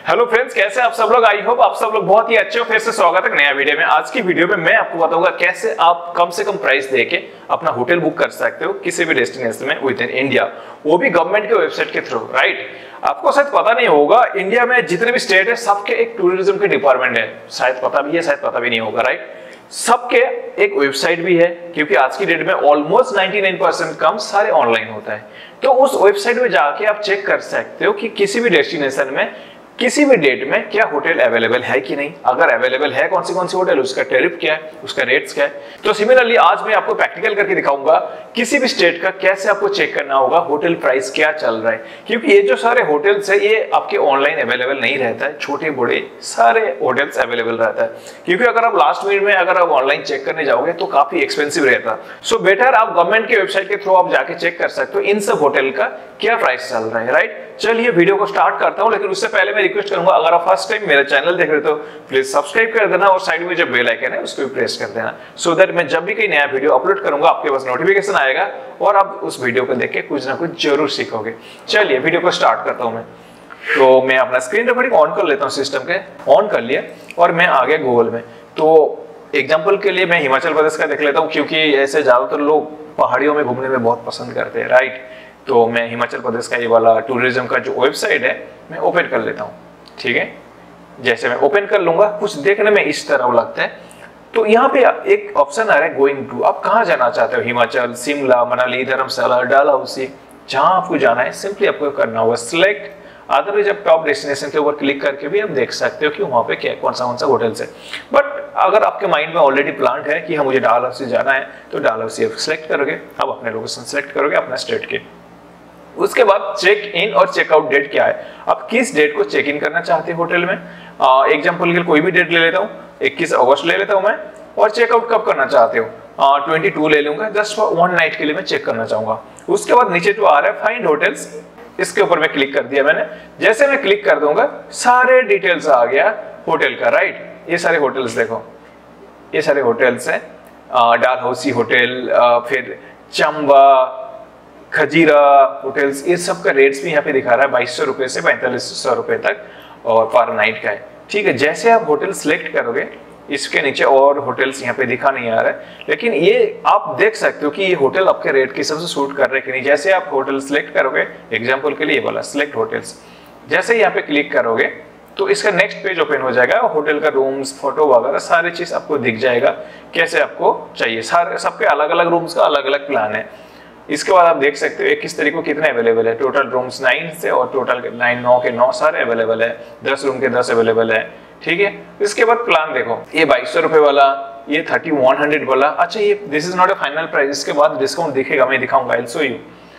Hello friends, कैसे आप सब लोग। आई होप आप सब लोग बहुत ही अच्छे हो। फिर से स्वागत है नया वीडियो में। आज की वीडियो में मैं आपको बताऊंगा कैसे आप कम से कम प्राइस देके अपना होटल बुक कर सकते हो किसी भी डेस्टिनेशन में विद इन इंडिया, वो भी गवर्नमेंट के वेबसाइट के थ्रू। राइट, आपको शायद पता नहीं होगा, इंडिया में जितने भी स्टेट है सबके एक टूरिज्म के डिपार्टमेंट है। शायद पता भी है, शायद पता भी नहीं होगा। राइट, सबके एक वेबसाइट भी है, क्योंकि आज की डेट में ऑलमोस्ट 99% काम सारे ऑनलाइन होता है। तो उस वेबसाइट में जाके आप चेक कर सकते हो कि किसी भी डेस्टिनेशन में किसी भी डेट में क्या होटल अवेलेबल है कि नहीं। अगर अवेलेबल है कौन सी होटल, उसका टैरिफ क्या है, उसका रेट्स क्या है। तो सिमिलरली आज मैं आपको प्रैक्टिकल करके दिखाऊंगा किसी भी स्टेट का कैसे आपको चेक करना होगा होटल प्राइस क्या चल रहा है। क्योंकि ये जो सारे होटल्स है ये आपके ऑनलाइन अवेलेबल नहीं रहता है, छोटे बड़े सारे होटल्स अवेलेबल रहता है। क्योंकि अगर आप लास्ट मिनट में अगर आप ऑनलाइन चेक करने जाओगे तो काफी एक्सपेंसिव रहता है। सो बेटर आप गवर्नमेंट के वेबसाइट के थ्रू आप जाके चेक कर सकते हो इन सब होटल का क्या प्राइस चल रहा है। राइट, चलिए वीडियो को स्टार्ट करता हूं, लेकिन उससे पहले मैं रिक्वेस्ट करूंगा अगर आप फर्स्ट टाइम मेरा चैनल देख रहे हो तो प्लीज सब्सक्राइब कर देना और साइड में जो बेल आइकन है उसको भी प्रेस कर देना, सो दैट मैं जब भी कोई नया वीडियो अपलोड करूंगा आपके पास नोटिफिकेशन आएगा और आप उस वीडियो को देख के कुछ ना कुछ जरूर सीखोगे। चलिए वीडियो को स्टार्ट करता हूं मैं। तो मैं अपना स्क्रीन रिकॉर्डिंग ऑन कर लेता हूँ, सिस्टम के ऑन कर लिया और मैं आ गया गूगल में। तो एग्जाम्पल के लिए मैं हिमाचल प्रदेश का देख लेता हूँ, क्योंकि ऐसे ज्यादातर लोग पहाड़ियों में घूमने में बहुत पसंद करते हैं। राइट, तो मैं हिमाचल प्रदेश का ये वाला टूरिज्म का जो वेबसाइट है मैं ओपन कर लेता हूँ। ठीक है, जैसे मैं ओपन कर लूंगा कुछ देखने में इस तरह लगता है। तो यहाँ पे एक ऑप्शन आ रहा है गोइंग टू, आप कहाँ जाना चाहते हो, हिमाचल, शिमला, मनाली, धर्मशाला, डलहौसी, जहां आपको जाना है सिंपली आपको करना होगा सिलेक्ट। अदरवाइज आप टॉप डेस्टिनेशन के ऊपर क्लिक करके भी आप देख सकते हो कि वहां पे क्या कौन सा होटल्स है। बट अगर आपके माइंड में ऑलरेडी प्लान है कि हाँ मुझे डलहौसी जाना है तो डलहौसी आप सिलेक्ट करोगे। अब अपने लोकेशन सिलेक्ट करोगे अपना स्टेट के। उसके बाद चेक इन और चेकआउट डेट क्या है, आप किस डेट को चेक इन करना चाहते हैं होटल में। एग्जांपल के लिए कोई भी डेट ले लेता हूँ, 21 अगस्त ले लेता हूँ मैं। और चेकआउट कब करना चाहते हो, 22 ले लूंगा, जस्ट फॉर 1 नाइट के लिए मैं चेक करना चाहूंगा। उसके बाद नीचे जो आ रहा है फाइंड होटल्स, इसके ऊपर मैं क्लिक कर दिया मैंने। जैसे मैं क्लिक कर दूंगा सारे डिटेल्स आ गया होटल का। राइट, ये सारे होटल्स देखो, ये सारे होटल्स हैं, डलहौसी होटल, फिर चंबा, खजीरा होटल्स, ये सब का रेट्स भी यहाँ पे दिखा रहा है 2200 रुपए से 4500 रुपए तक और पर नाइट का है। ठीक है, जैसे आप होटल सिलेक्ट करोगे इसके नीचे और होटल्स यहाँ पे दिखा नहीं आ रहा है, लेकिन ये आप देख सकते हो कि ये होटल आपके रेट के हिसाब से सूट कर रहे हैं कि नहीं। जैसे आप होटल सिलेक्ट करोगे, एग्जाम्पल के लिए ये वाला सिलेक्ट होटल्स, जैसे यहाँ पे क्लिक करोगे तो इसका नेक्स्ट पेज ओपन हो जाएगा। होटल का रूम्स, फोटो वगैरह सारी चीज आपको दिख जाएगा कैसे आपको चाहिए। सारे सबके अलग अलग रूम्स का अलग अलग प्लान है। इसके बाद आप देख सकते हो 21 तारीख को कितने अवेलेबल है, टोटल रूम्स 9 से और टोटल 9 के 9 सारे अवेलेबल है, 10 रूम के 10 अवेलेबल है। ठीक है, इसके बाद प्लान देखो, ये 2200 रुपए वाला, ये 3100 वाला। अच्छा, ये this is not a final price, इसके बाद डिस्काउंट दिखेगा, मैं दिखाऊंगा, आई शो यू।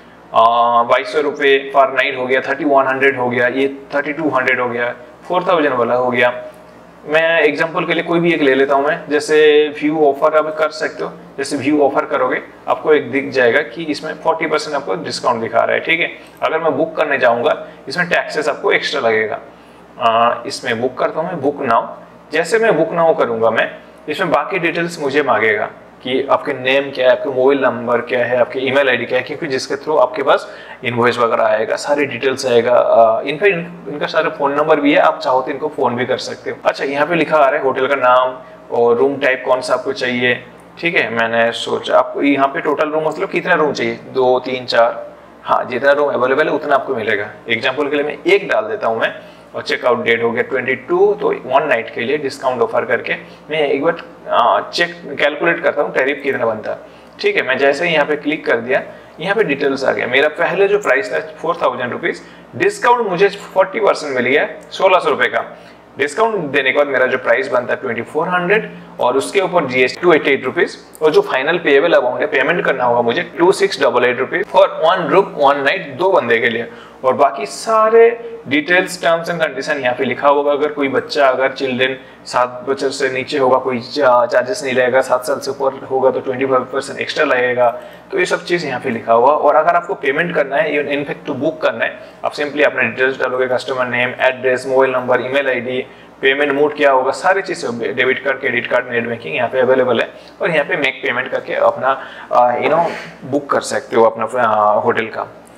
2200 रुपए पर नाइट हो गया, 3100 हो गया, ये 3200 हो गया, 4000 वाला हो गया। मैं एग्जांपल के लिए कोई भी एक ले लेता हूं मैं, जैसे व्यू ऑफर आप कर सकते हो। जैसे व्यू ऑफर करोगे आपको एक दिख जाएगा कि इसमें 40% आपको डिस्काउंट दिखा रहा है। ठीक है, अगर मैं बुक करने जाऊंगा इसमें टैक्सेस आपको एक्स्ट्रा लगेगा। इसमें बुक करता हूं मैं, बुक नाउ। जैसे मैं बुक नाउ करूंगा मैं, इसमें बाकी डिटेल्स मुझे मांगेगा कि आपके नेम क्या है, आपके मोबाइल नंबर क्या है, आपके ईमेल आईडी क्या है, क्योंकि जिसके थ्रू आपके पास इनवॉइस वगैरह आएगा, सारी डिटेल्स आएगा। इनका सारा फोन नंबर भी है, आप चाहो तो इनको फोन भी कर सकते हो। अच्छा, यहाँ पे लिखा आ रहा है होटल का नाम और रूम टाइप कौन सा आपको चाहिए। ठीक है, मैंने सोचा आपको यहाँ पे टोटल रूम मतलब कितना रूम चाहिए, 2 3 4, हाँ जितना रूम अवेलेबल है उतना आपको मिलेगा। एग्जाम्पल के लिए मैं एक डाल देता हूँ मैं, और चेकआउट डेट हो गया 22, तो 1 नाइट के लिए डिस्काउंट ऑफर करके मैं एक बार चेक कैलकुलेट करता हूँ टैरिफ कितना बनता है। ठीक है, मैं जैसे ही यहाँ पे क्लिक कर दिया, यहाँ पे डिटेल्स आ गया। मेरा पहले जो प्राइस था 4000 रुपीज, डिस्काउंट मुझे 40% मिल गया 1600 रुपए का। डिस्काउंट देने के बाद मेरा जो प्राइस बनता है 2400 और उसके ऊपर जीएसटी 288 रुपीज, और जो फाइनल पेएबल अमाउंट है, पेमेंट करना होगा मुझे 2688 रुपीज फॉर 1 रूम 1 नाइट, 2 बंदे के लिए। और बाकी सारे डिटेल्स, टर्म्स एंड कंडीशन यहाँ पे लिखा होगा। अगर कोई बच्चा, अगर चिल्ड्रन 7 बच्चों से नीचे होगा कोई चार्जेस नहीं लगेगा, 7 साल से ऊपर होगा तो 25% एक्स्ट्रा लगेगा। तो ये सब चीज यहाँ पे लिखा हुआ। और अगर आपको पेमेंट करना है, इनफैक्ट टू बुक करना है, आप सिंपली अपने डिटेल्स डालोगे, customer name, address, mobile number, email ID, payment mode क्या होगा, सारी चीज, debit card, credit card, net banking यहाँ पे अवेलेबल है। और यहाँ पे मेक पेमेंट करके अपना बुक कर सकते हो अपना होटल का।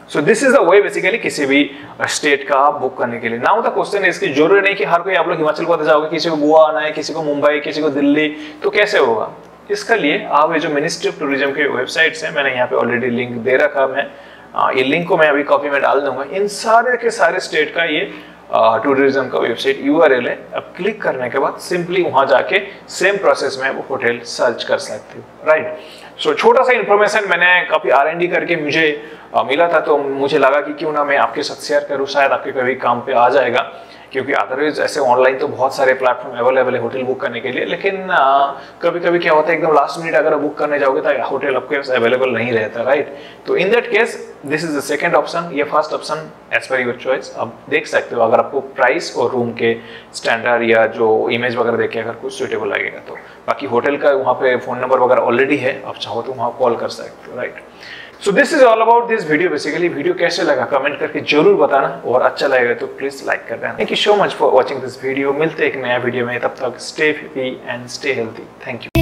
So this is the way basically किसी भी स्टेट का आप बुक करने के लिए। नाउ द क्वेश्चन है, इसकी जरूरी नहीं कि हर कोई आप लोग हिमाचल को जाओगे, किसी को गोवा आना है, किसी को मुंबई, किसी को दिल्ली, तो कैसे होगा? इसका लिए आप ये जो मिनिस्ट्री ऑफ टूरिज्म के वेबसाइट्स हैं, मैंने यहाँ पे ऑलरेडी लिंक दे रखा, मैं ये लिंक को मैं अभी कॉपी में डाल दूंगा। इन सारे के सारे स्टेट का ये टूरिज्म का वेबसाइट URL है। अब क्लिक करने के बाद सिंपली वहां जाके सेम प्रोसेस में वो होटल सर्च कर सकते हो, राइट। सो छोटा सा इन्फॉर्मेशन मैंने काफी R&D करके मुझे मिला था, तो मुझे लगा कि क्यों ना मैं आपके साथ शेयर करूं, शायद आपके कभी काम पे आ जाएगा, क्योंकि अदरवाइज ऐसे ऑनलाइन तो बहुत सारे प्लेटफॉर्म अवेलेबल है होटल बुक करने के लिए, लेकिन कभी कभी क्या होता है एकदम लास्ट मिनट अगर बुक करने जाओगे तो होटल आपके पास अवेलेबल नहीं रहता, राइट। तो in that case this is the second option, ये first option as per your choice. अब देख सकते हो अगर आपको प्राइस और रूम के स्टैंडर्ड या जो इमेज वगैरह देख के अगर कुछ सुटेबल लगेगा तो। बाकी होटल का वहाँ पे फोन नंबर वगैरह ऑलरेडी है, आप चाहो तो वहाँ कॉल कर सकते हो, right. So this is all about this video. Basically video कैसे लगा कमेंट करके जरूर बताना, और अच्छा लगेगा तो प्लीज लाइक कर देना। Thank you so much for watching this video. मिलते हैं एक नया वीडियो में, तब तक stay happy and stay healthy. Thank you.